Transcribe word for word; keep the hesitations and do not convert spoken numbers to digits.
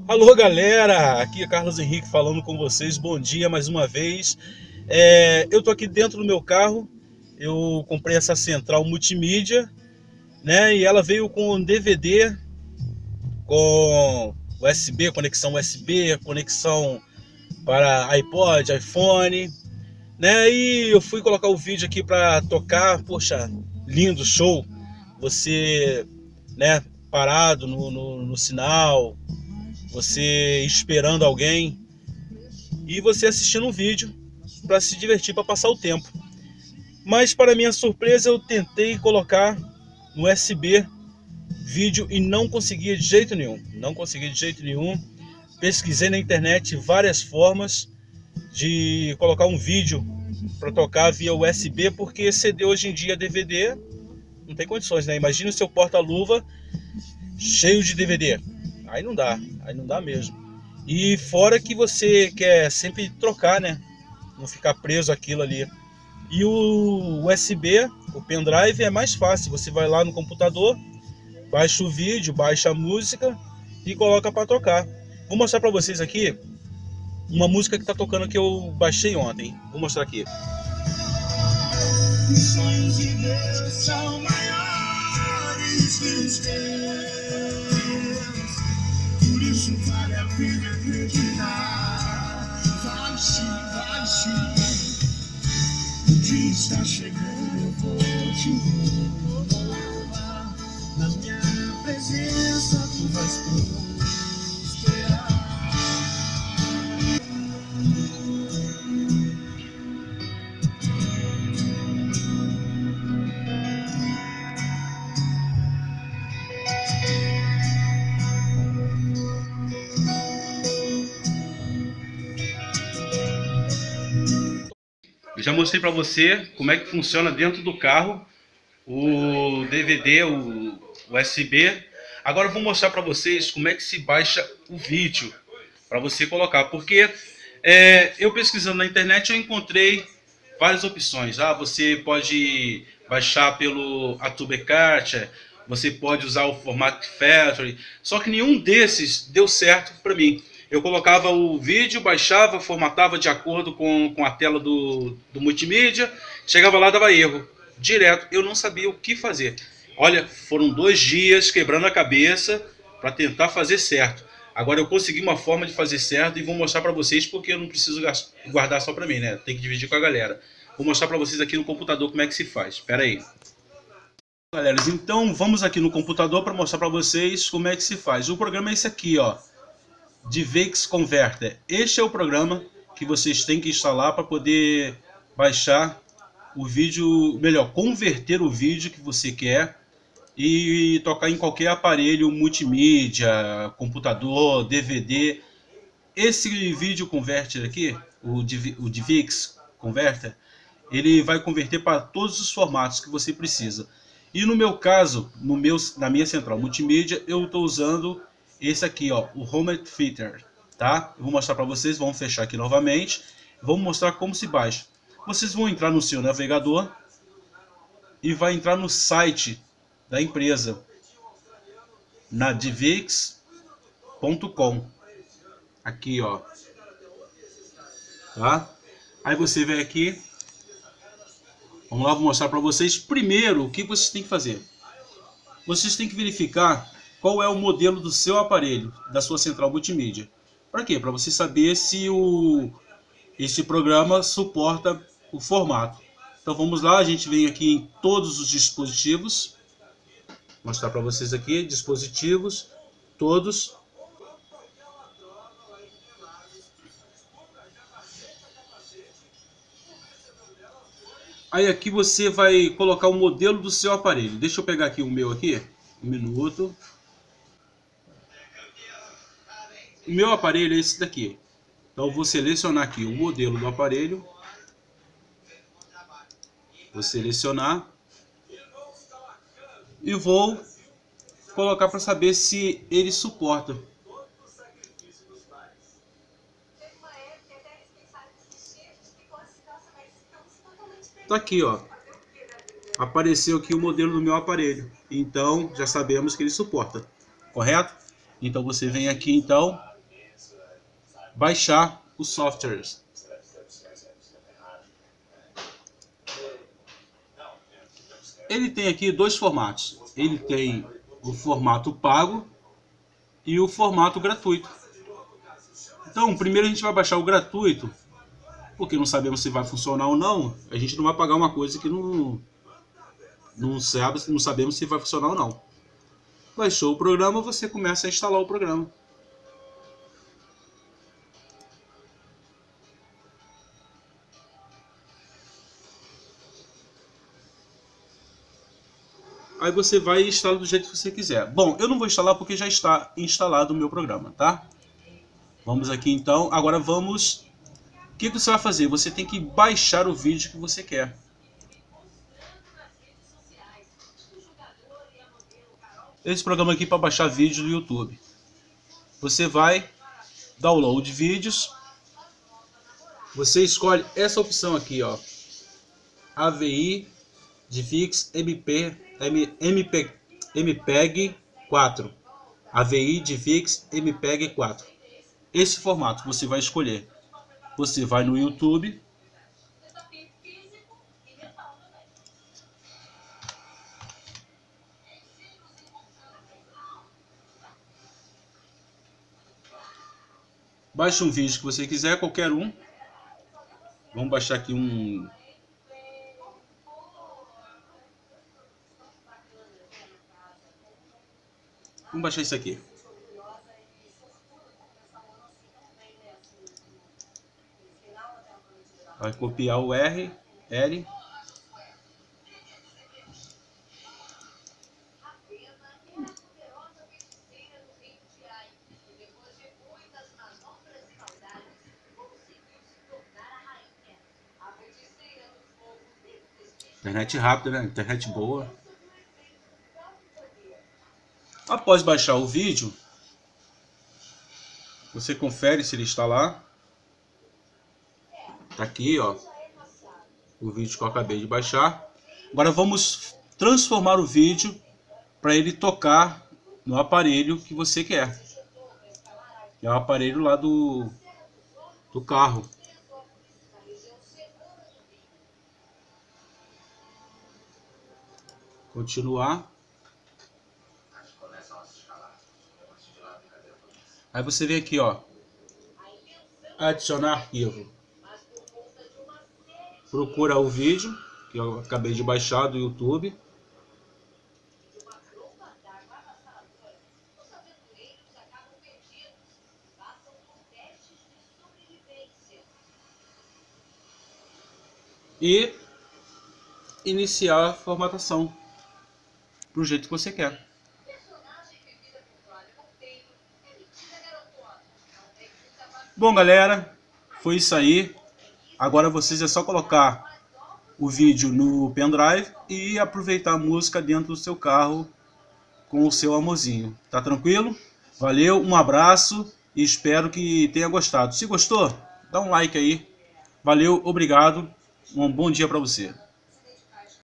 Alô galera, aqui é Carlos Henrique falando com vocês, bom dia mais uma vez. É, eu tô aqui dentro do meu carro, eu comprei essa central multimídia, né? E ela veio com D V D, com U S B, conexão U S B, conexão para iPod, iPhone, né? E eu fui colocar o vídeo aqui para tocar, poxa, lindo show, você, né, parado no, no, no sinal, você esperando alguém e você assistindo um vídeo para se divertir, para passar o tempo. Mas para minha surpresa eu tentei colocar no U S B vídeo e não conseguia de jeito nenhum, não consegui de jeito nenhum. Pesquisei na internet várias formas de colocar um vídeo para tocar via U S B, porque C D hoje em dia, D V D, não tem condições, né? Imagina o seu porta-luva cheio de D V D, aí não dá, aí não dá mesmo. E fora que você quer sempre trocar, né? Não ficar preso aquilo ali. E o U S B, o pendrive, é mais fácil. Você vai lá no computador, baixa o vídeo, baixa a música e coloca para tocar. Vou mostrar para vocês aqui uma música que está tocando que eu baixei ontem. Vou mostrar aqui. Os sonhos de Deus são maiores que os teus, por isso vale a pena acreditar. Vai sim, vai sim. O dia está chegando, eu vou te louvar. Na minha presença tu vais prosperar. Eu já mostrei para você como é que funciona dentro do carro o D V D, o U S B. Agora eu vou mostrar para vocês como é que se baixa o vídeo para você colocar, porque é, eu pesquisando na internet eu encontrei várias opções. Ah, você pode baixar pelo Adobe Capture, você pode usar o Format Factory, só que nenhum desses deu certo para mim. Eu colocava o vídeo, baixava, formatava de acordo com, com a tela do, do multimídia, chegava lá, dava erro direto, eu não sabia o que fazer. Olha, foram dois dias quebrando a cabeça para tentar fazer certo. Agora eu consegui uma forma de fazer certo e vou mostrar para vocês, porque eu não preciso guardar só para mim, né? Tem que dividir com a galera. Vou mostrar para vocês aqui no computador como é que se faz. Espera aí. Galera, então vamos aqui no computador para mostrar para vocês como é que se faz. O programa é esse aqui, ó, DivX Converter. Este é o programa que vocês têm que instalar para poder baixar o vídeo, melhor, converter o vídeo que você quer e tocar em qualquer aparelho multimídia, computador, D V D. Esse vídeo converter aqui, o DivX Converter, ele vai converter para todos os formatos que você precisa. E no meu caso, no meu, na minha central multimídia, eu estou usando esse aqui, ó, o Home Theater, tá? Eu vou mostrar para vocês, vamos fechar aqui novamente, vamos mostrar como se baixa. Vocês vão entrar no seu navegador e vai entrar no site da empresa, na divx ponto com, aqui, ó, tá? Aí você vem aqui, vamos lá, vou mostrar para vocês. Primeiro, o que vocês têm que fazer? Vocês têm que verificar qual é o modelo do seu aparelho, da sua central multimídia. Para quê? Para você saber se o, esse programa suporta o formato. Então vamos lá, a gente vem aqui em todos os dispositivos. Vou mostrar para vocês aqui, dispositivos, todos. Aí aqui você vai colocar o modelo do seu aparelho. Deixa eu pegar aqui o meu aqui, um minuto. O meu aparelho é esse daqui. Então eu vou selecionar aqui o modelo do aparelho. Vou selecionar. E vou colocar para saber se ele suporta. Tá aqui, ó. Apareceu aqui o modelo do meu aparelho. Então já sabemos que ele suporta, correto? Então você vem aqui então baixar os softwares. Ele tem aqui dois formatos. Ele tem o formato pago e o formato gratuito. Então, primeiro a gente vai baixar o gratuito, porque não sabemos se vai funcionar ou não. A gente não vai pagar uma coisa que não, não, sabe, não sabemos se vai funcionar ou não. Baixou o programa, você começa a instalar o programa. Aí você vai instalar do jeito que você quiser. Bom, eu não vou instalar porque já está instalado o meu programa, tá? Vamos aqui então. Agora vamos... O que você vai fazer? Você tem que baixar o vídeo que você quer. Esse programa aqui para baixar vídeo do YouTube. Você vai download vídeos. Você escolhe essa opção aqui, ó. A V I, DivX, M P, M P, M P E G quatro. A V I, DivX, M P E G quatro. Esse formato você vai escolher. Você vai no YouTube. Baixe um vídeo que você quiser, qualquer um. Vamos baixar aqui um... Vamos baixar isso aqui. Vai copiar o R, L. Internet rápida, né? Internet boa. Após baixar o vídeo, você confere se ele está lá. Tá aqui, ó, o vídeo que eu acabei de baixar. Agora vamos transformar o vídeo para ele tocar no aparelho que você quer. Que é o aparelho lá do, do carro. Continuar. Aí você vem aqui, ó, adicionar arquivo. Procura o vídeo que eu acabei de baixar do YouTube. E iniciar a formatação do jeito que você quer. Bom, galera, foi isso aí. Agora vocês é só colocar o vídeo no pendrive e aproveitar a música dentro do seu carro com o seu amorzinho. Tá tranquilo? Valeu, um abraço e espero que tenha gostado. Se gostou, dá um like aí. Valeu, obrigado. Um bom dia para você.